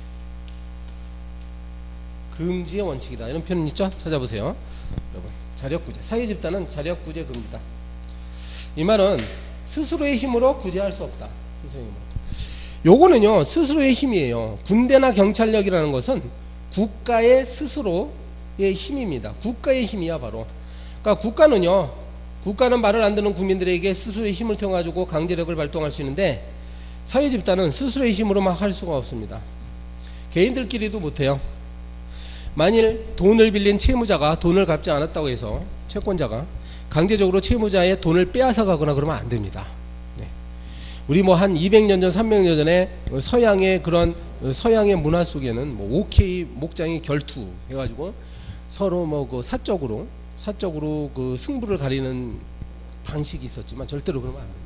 A: 금지의 원칙이다, 이런 표현 있죠? 찾아보세요. 여러분, 자력 구제, 사회집단은 자력 구제 금지다. 이 말은 스스로의 힘으로 구제할 수 없다. 스스로의 힘으로. 요거는요 스스로의 힘이에요. 군대나 경찰력이라는 것은 국가의 스스로의 힘입니다. 국가의 힘이야 바로. 그러니까 국가는 말을 안 듣는 국민들에게 스스로의 힘을 통해 가지고 강제력을 발동할 수 있는데, 사회집단은 스스로의 힘으로만 할 수가 없습니다. 개인들끼리도 못해요. 만일 돈을 빌린 채무자가 돈을 갚지 않았다고 해서 채권자가 강제적으로 채무자의 돈을 빼앗아 가거나 그러면 안 됩니다. 네. 우리 뭐 한 200년 전 300년 전에 서양의 그런 서양의 문화 속에는 뭐 오케이 목장이 결투 해가지고 서로 뭐 그 사적으로 그 승부를 가리는 방식이 있었지만 절대로 그러면 안 됩니다.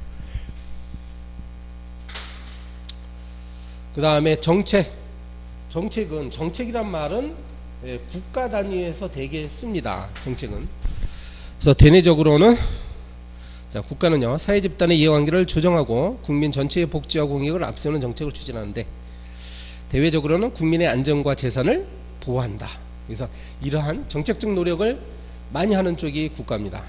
A: 그 다음에 정책이란 말은 국가 단위에서 되게 씁니다. 정책은. 그래서 대내적으로는 자, 국가는요 사회집단의 이해관계를 조정하고 국민 전체의 복지와 공익을 앞세우는 정책을 추진하는데, 대외적으로는 국민의 안전과 재산을 보호한다. 그래서 이러한 정책적 노력을 많이 하는 쪽이 국가입니다.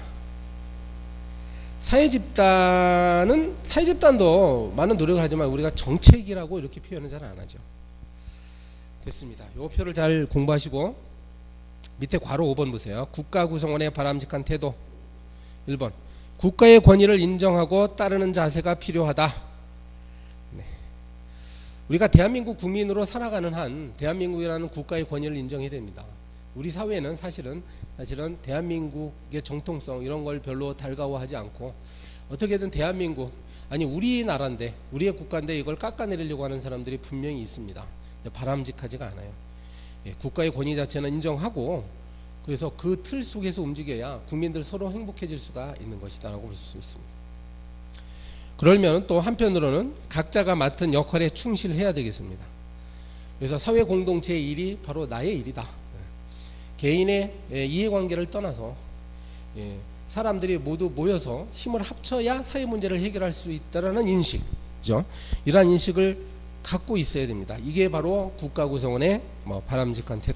A: 사회집단도 많은 노력을 하지만 우리가 정책이라고 이렇게 표현을 잘 안 하죠. 됐습니다. 이 표를 잘 공부하시고 밑에 괄호 5번 보세요. 국가 구성원의 바람직한 태도. 1번 국가의 권위를 인정하고 따르는 자세가 필요하다. 네. 우리가 대한민국 국민으로 살아가는 한 대한민국이라는 국가의 권위를 인정해야 됩니다. 우리 사회는 사실은 대한민국의 정통성 이런 걸 별로 달가워하지 않고, 어떻게든 대한민국 아니 우리나라인데 우리의 국가인데 이걸 깎아내리려고 하는 사람들이 분명히 있습니다. 바람직하지가 않아요. 예, 국가의 권위 자체는 인정하고 그래서 그 틀 속에서 움직여야 국민들 서로 행복해질 수가 있는 것이다라고 볼 수 있습니다. 그러면 또 한편으로는 각자가 맡은 역할에 충실해야 되겠습니다. 그래서 사회 공동체의 일이 바로 나의 일이다. 개인의 이해관계를 떠나서 사람들이 모두 모여서 힘을 합쳐야 사회 문제를 해결할 수 있다는 인식, 그죠? 이러한 인식을 갖고 있어야 됩니다. 이게 바로 국가 구성원의 바람직한 태도.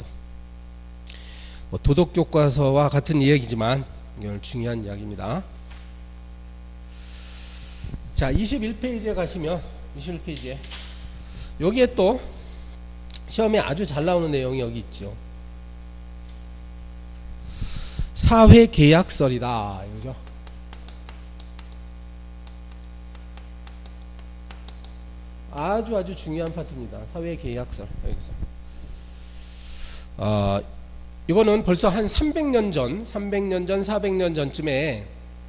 A: 도덕 교과서와 같은 이야기지만 이건 중요한 이야기입니다. 자, 21페이지에 가시면 21페이지에 여기에 또 시험에 아주 잘 나오는 내용이 여기 있죠. 사회계약설이다. 이거죠. 아주 중요한 파트입니다. 사회계약설. 여기서. 이거는 벌써 한 300년 전, 400년 전쯤에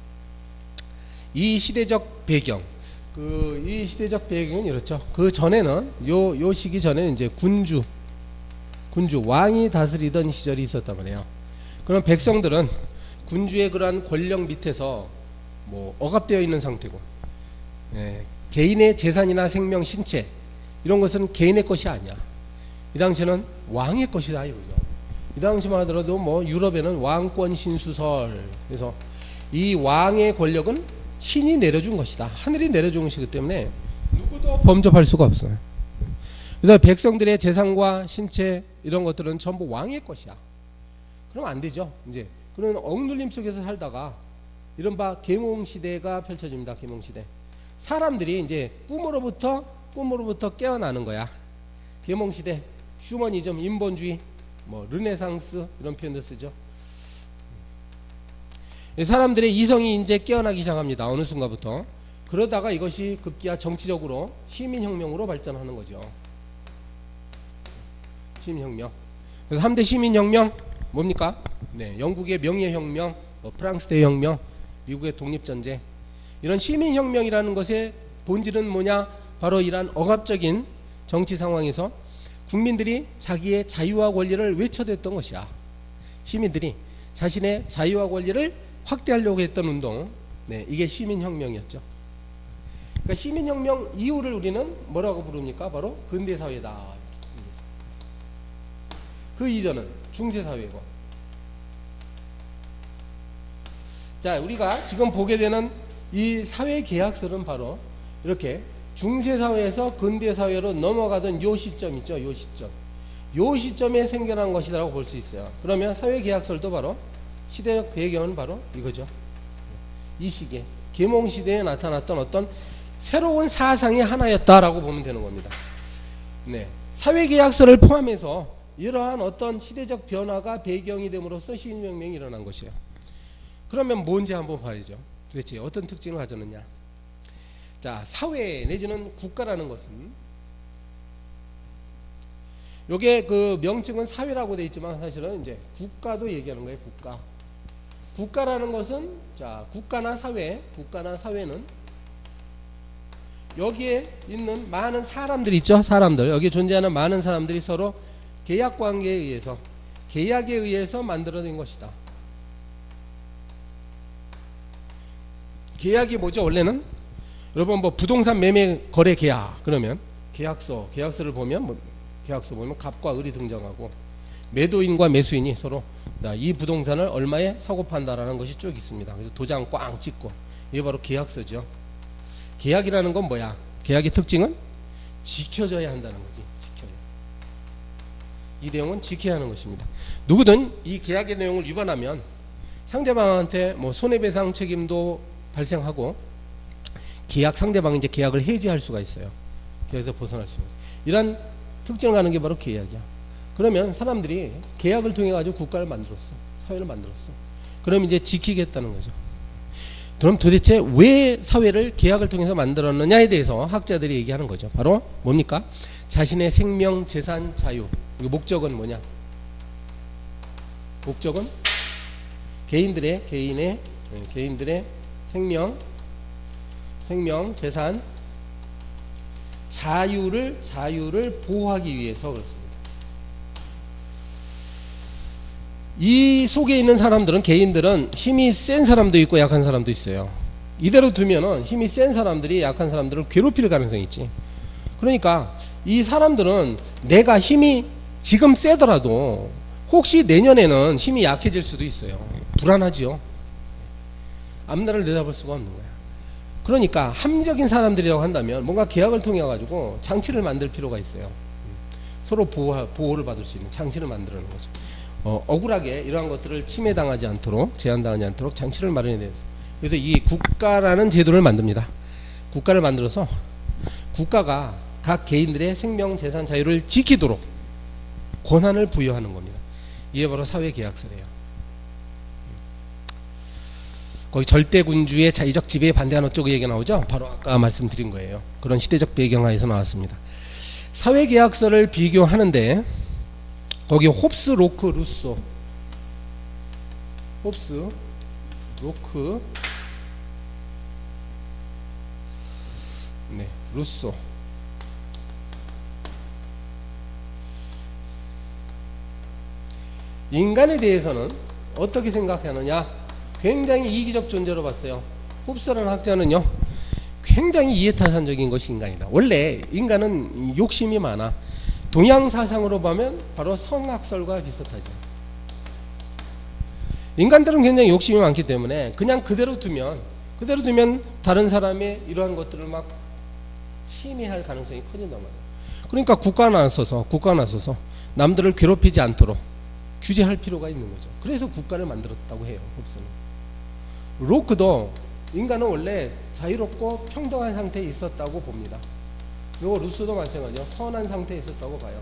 A: 이 시대적 배경, 이 시대적 배경은 이렇죠. 그 전에는 요 시기 전에는 이제 군주 왕이 다스리던 시절이 있었단 말이에요. 그럼 백성들은 군주의 그러한 권력 밑에서 억압되어 있는 상태고, 개인의 재산이나 생명, 신체 이런 것은 개인의 것이 아니야. 이 당시에는 왕의 것이다 이거죠. 이 당시만 하더라도 유럽에는 왕권 신수설, 그래서 이 왕의 권력은 신이 내려준 것이다. 하늘이 내려준 것이기 때문에 누구도 범접할 수가 없어요. 그래서 백성들의 재산과 신체 이런 것들은 전부 왕의 것이야. 그러면 안 되죠. 이제 그런 억눌림 속에서 살다가 이른바 계몽시대가 펼쳐집니다. 계몽시대. 사람들이 이제 꿈으로부터 깨어나는 거야. 계몽시대, 휴머니즘, 인본주의, 르네상스 이런 표현도 쓰죠. 사람들의 이성이 이제 깨어나기 시작합니다. 어느 순간부터. 그러다가 이것이 급기야 정치적으로 시민혁명으로 발전하는 거죠. 시민혁명. 그래서 3대 시민혁명 뭡니까? 네, 영국의 명예혁명, 프랑스 대혁명, 미국의 독립전쟁. 이런 시민혁명이라는 것의 본질은 뭐냐? 바로 이러한 억압적인 정치 상황에서 국민들이 자기의 자유와 권리를 외쳐댔던 것이야. 시민들이 자신의 자유와 권리를 확대하려고 했던 운동, 네, 이게 시민혁명이었죠. 그러니까 시민혁명 이후를 우리는 뭐라고 부릅니까? 바로 근대사회다. 그 이전은 중세사회고. 자, 우리가 지금 보게 되는 이 사회계약설은 바로 이렇게 중세사회에서 근대사회로 넘어가던 요 시점 있죠. 요 시점. 요 시점에 생겨난 것이라고 볼 수 있어요. 그러면 사회계약설도 바로 시대적 배경은 바로 이거죠. 이 시기에 계몽시대에 나타났던 어떤 새로운 사상의 하나였다라고 보면 되는 겁니다. 네, 사회계약서를 포함해서 이러한 어떤 시대적 변화가 배경이 됨으로써 시민혁명이 일어난 것이에요. 그러면 뭔지 한번 봐야죠. 도대체 어떤 특징을 가졌느냐. 자, 사회 내지는 국가라는 것은, 요게 그 명칭은 사회라고 되어 있지만 사실은 이제 국가도 얘기하는 거예요. 국가. 국가라는 것은, 자, 국가나 사회는 여기에 있는 많은 사람들이 있죠. 사람들, 여기 존재하는 많은 사람들이 서로 계약 관계에 의해서, 계약에 의해서 만들어낸 것이다. 계약이 뭐죠? 원래는 여러분 뭐 부동산 매매 거래 계약 그러면 계약서를 보면 계약서 보면 갑과 을이 등장하고 매도인과 매수인이 서로 이 부동산을 얼마에 사고 판다라는 것이 쭉 있습니다. 그래서 도장 꽝 찍고, 이게 바로 계약서죠. 계약이라는 건 뭐야? 계약의 특징은 지켜져야 한다는 거지. 이 내용은 지켜야 하는 것입니다. 누구든 이 계약의 내용을 위반하면 상대방한테 뭐 손해배상 책임도 발생하고, 상대방이 이제 계약을 해지할 수가 있어요. 계약에서 벗어날 수 있는. 이런 특징을 가는 게 바로 계약이야. 그러면 사람들이 계약을 통해 가지고 국가를 만들었어. 사회를 만들었어. 그럼 이제 지키겠다는 거죠. 그럼 도대체 왜 사회를 계약을 통해서 만들었느냐에 대해서 학자들이 얘기하는 거죠. 바로 뭡니까? 자신의 생명, 재산, 자유. 목적은 뭐냐? 목적은 개인들의 생명, 재산, 자유를 보호하기 위해서 그렇습니다. 이 속에 있는 사람들은, 개인들은 힘이 센 사람도 있고 약한 사람도 있어요. 이대로 두면은 힘이 센 사람들이 약한 사람들을 괴롭힐 가능성이 있지. 그러니까 이 사람들은 내가 힘이 지금 세더라도 혹시 내년에는 힘이 약해질 수도 있어요. 불안하지요. 앞날을 내다볼 수가 없는 거야. 그러니까 합리적인 사람들이라고 한다면 뭔가 계약을 통해 가지고 장치를 만들 필요가 있어요. 서로 보호를 받을 수 있는 장치를 만들어내는 거죠. 억울하게 이러한 것들을 침해당하지 않도록, 제한당하지 않도록 장치를 마련해야 돼요. 그래서 이 국가라는 제도를 만듭니다. 국가를 만들어서 국가가 각 개인들의 생명, 재산, 자유를 지키도록 권한을 부여하는 겁니다. 이게 바로 사회계약서래요. 거기 절대군주의 자의적 지배에 반대하는 쪽의 얘기가 나오죠. 바로 아까 말씀드린 거예요. 그런 시대적 배경하에서 나왔습니다. 사회계약서를 비교하는데 거기 홉스, 로크, 루소, 홉스, 로크, 루소. 인간에 대해서는 어떻게 생각하느냐? 굉장히 이기적 존재로 봤어요. 홉스라는 학자는요, 굉장히 이해타산적인 것이 인간이다. 원래 인간은 욕심이 많아. 동양 사상으로 보면 바로 성악설과 비슷하죠. 인간들은 굉장히 욕심이 많기 때문에 그냥 그대로 두면 다른 사람의 이러한 것들을 막 침해할 가능성이 커진단 말이에요. 그러니까 국가가 나서서 남들을 괴롭히지 않도록 규제할 필요가 있는 거죠. 그래서 국가를 만들었다고 해요. 홉스는. 로크도 인간은 원래 자유롭고 평등한 상태에 있었다고 봅니다. 요거 루소도 마찬가지죠. 선한 상태에 있었다고 봐요.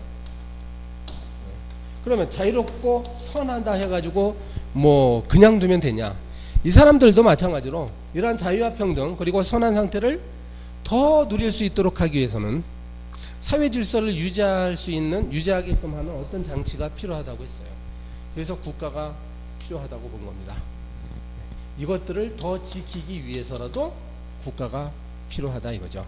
A: 그러면 자유롭고 선하다 해가지고 뭐 그냥 두면 되냐? 이 사람들도 마찬가지로 이러한 자유와 평등 그리고 선한 상태를 더 누릴 수 있도록 하기 위해서는 사회 질서를 유지하게끔 하는 어떤 장치가 필요하다고 했어요. 그래서 국가가 필요하다고 본 겁니다. 이것들을 더 지키기 위해서라도 국가가 필요하다 이거죠.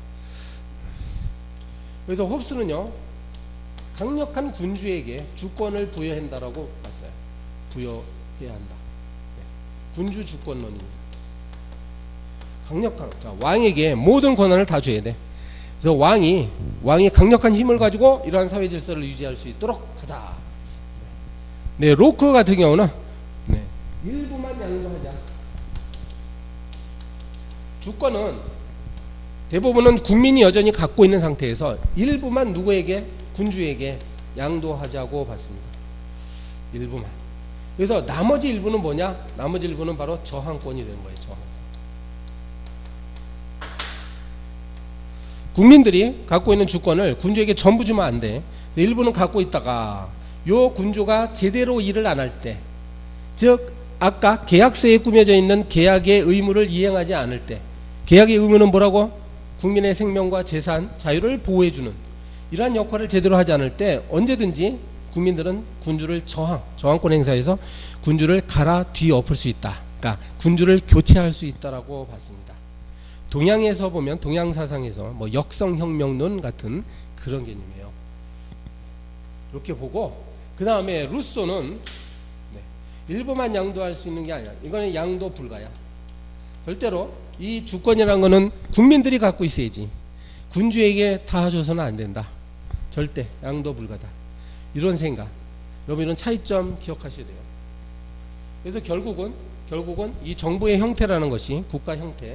A: 그래서 홉스는요, 강력한 군주에게 주권을 부여한다라고 봤어요. 부여해야 한다. 군주 주권론입니다. 강력한, 왕에게 모든 권한을 다 줘야 돼. 그래서 왕이 강력한 힘을 가지고 이러한 사회 질서를 유지할 수 있도록 하자. 로크 같은 경우는 일부만 양도하자. 주권은 대부분은 국민이 여전히 갖고 있는 상태에서 일부만 누구에게? 군주에게 양도하자고 봤습니다. 일부만. 그래서 나머지 일부는 뭐냐? 나머지 일부는 바로 저항권이 되는 거예요. 저항권. 국민들이 갖고 있는 주권을 군주에게 전부 주면 안 돼. 일부는 갖고 있다가 요 군주가 제대로 일을 안 할 때, 즉 아까 계약서에 꾸며져 있는 계약의 의무를 이행하지 않을 때, 계약의 의무는 뭐라고? 국민의 생명과 재산, 자유를 보호해주는 이러한 역할을 제대로 하지 않을 때 언제든지 국민들은 군주를 저항권 행사해서 군주를 갈아 뒤엎을 수 있다. 그러니까 군주를 교체할 수 있다라고 봤습니다. 동양에서 보면 동양 사상에서 뭐 역성혁명론 같은 그런 개념이에요. 이렇게 보고 그 다음에 루소는 일부만 양도할 수 있는 게 아니야. 이거는 양도 불가야. 절대로 이 주권이라는 거는 국민들이 갖고 있어야지 군주에게 다 줘서는 안 된다. 절대 양도 불가다. 이런 생각. 여러분 이런 차이점 기억하셔야 돼요. 그래서 결국은 이 정부의 형태라는 것이 국가 형태.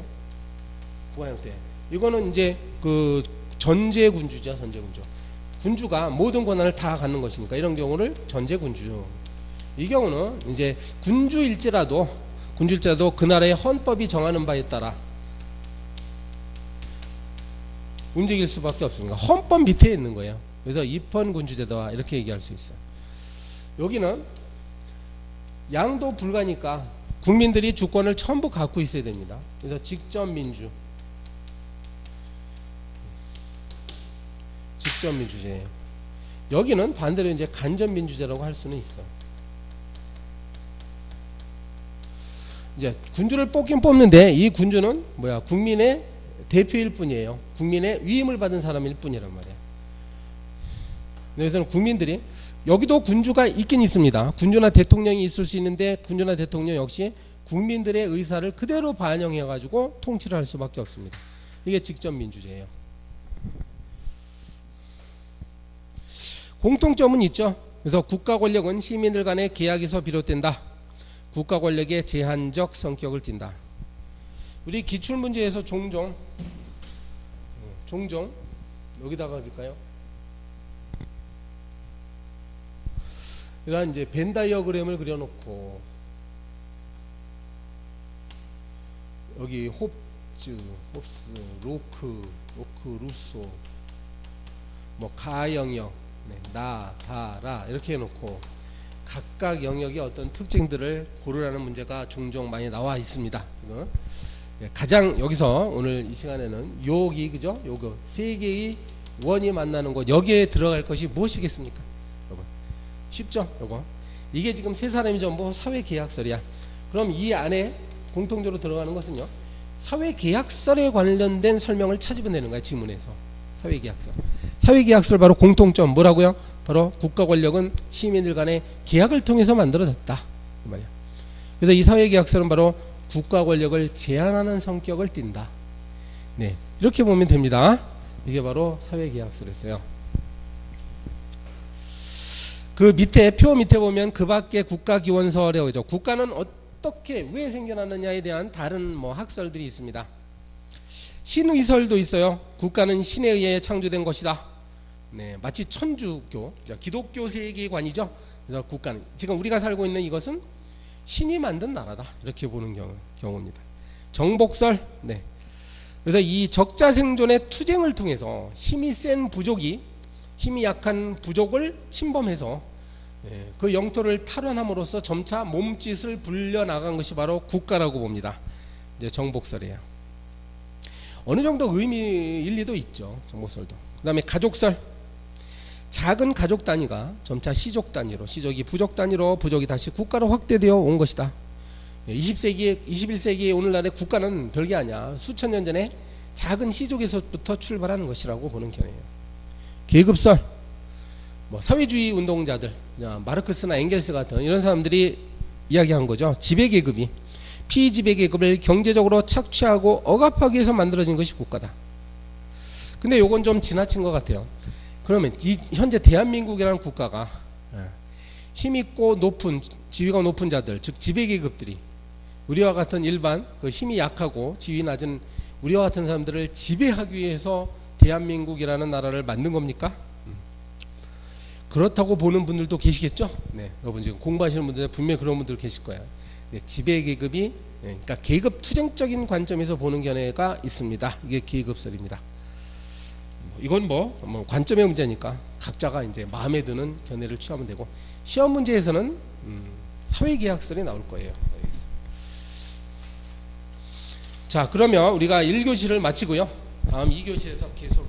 A: 이거는 이제 그 전제 군주죠. 군주가 모든 권한을 다 갖는 것이니까 이런 경우를 전제 군주. 이 경우는 이제 군주일지라도 그 나라의 헌법이 정하는 바에 따라 움직일 수밖에 없습니다. 헌법 밑에 있는 거예요. 그래서 입헌군주제도와 이렇게 얘기할 수 있어요. 여기는 양도 불가니까 국민들이 주권을 전부 갖고 있어야 됩니다. 그래서 직접민주제예요. 여기는 반대로 이제 간접민주제라고 할 수는 있어. 이제 군주를 뽑긴 뽑는데 이 군주는 뭐야? 국민의 대표일 뿐이에요. 국민의 위임을 받은 사람일 뿐이란 말이에요. 그래서 국민들이 여기도 군주가 있긴 있습니다. 군주나 대통령이 있을 수 있는데 군주나 대통령 역시 국민들의 의사를 그대로 반영해 가지고 통치를 할 수밖에 없습니다. 이게 직접민주제예요. 공통점은 있죠. 그래서 국가 권력은 시민들 간의 계약에서 비롯된다. 국가 권력의 제한적 성격을 띈다. 우리 기출문제에서 종종 여기다가 그릴까요? 이런 이제 벤 다이어그램을 그려놓고 여기 홉스, 로크, 루소, 뭐 가영역, 나, 다, 라 이렇게 해놓고 각각 영역의 어떤 특징들을 고르라는 문제가 종종 많이 나와 있습니다. 가장 여기서 오늘 이 시간에는 여기 그죠? 요거 세 개의 원이 만나는 곳 여기에 들어갈 것이 무엇이겠습니까? 여러분 쉽죠? 요거 이게 지금 세 사람이 전부 사회계약설이야. 그럼 이 안에 공통적으로 들어가는 것은요 사회계약설에 관련된 설명을 찾으면 되는 거야. 지문에서 사회계약설 바로 공통점 뭐라고요? 바로 국가 권력은 시민들 간의 계약을 통해서 만들어졌다 그 말이야. 그래서 이 사회계약설은 바로 국가 권력을 제한하는 성격을 띈다. 네, 이렇게 보면 됩니다. 이게 바로 사회계약설이었어요. 그 밑에 표 밑에 보면 그 밖에 국가기원설이라고 하죠. 국가는 어떻게 왜 생겨났느냐에 대한 다른 뭐 학설들이 있습니다. 신의설도 있어요. 국가는 신에 의해 창조된 것이다. 네, 마치 천주교, 기독교 세계관이죠. 그래서 국가는 지금 우리가 살고 있는 이것은 신이 만든 나라다. 이렇게 보는 경우입니다. 정복설, 네. 그래서 이 적자생존의 투쟁을 통해서 힘이 센 부족이 힘이 약한 부족을 침범해서 그 영토를 탈환함으로써 점차 몸짓을 불려나간 것이 바로 국가라고 봅니다. 이제 정복설이에요. 어느 정도 의미 일리도 있죠. 정복설도. 그 다음에 가족설. 작은 가족 단위가 점차 시족 단위로, 시족이 부족 단위로, 부족이 다시 국가로 확대되어 온 것이다. 21세기의 오늘날의 국가는 별게 아니야. 수천 년 전에 작은 시족에서부터 출발하는 것이라고 보는 견해예요. 계급설, 뭐 사회주의 운동자들, 마르크스나 엥겔스 같은 이런 사람들이 이야기한 거죠. 지배계급이 피지배계급을 경제적으로 착취하고 억압하기 위해서 만들어진 것이 국가다. 근데 요건 좀 지나친 것 같아요. 그러면 현재 대한민국이라는 국가가 힘있고 높은 지위가 높은 자들, 즉 지배계급들이 우리와 같은 일반 그 힘이 약하고 지위 낮은 우리와 같은 사람들을 지배하기 위해서 대한민국이라는 나라를 만든 겁니까? 그렇다고 보는 분들도 계시겠죠? 네, 여러분 지금 공부하시는 분들 분명히 그런 분들 계실 거예요. 네, 지배계급이 그러니까 계급 투쟁적인 관점에서 보는 견해가 있습니다. 이게 계급설입니다. 이건 뭐 관점의 문제니까 각자가 이제 마음에 드는 견해를 취하면 되고, 시험 문제에서는 사회계약설이 나올 거예요. 여기서. 자, 그러면 우리가 1교시를 마치고요. 다음 2교시에서 계속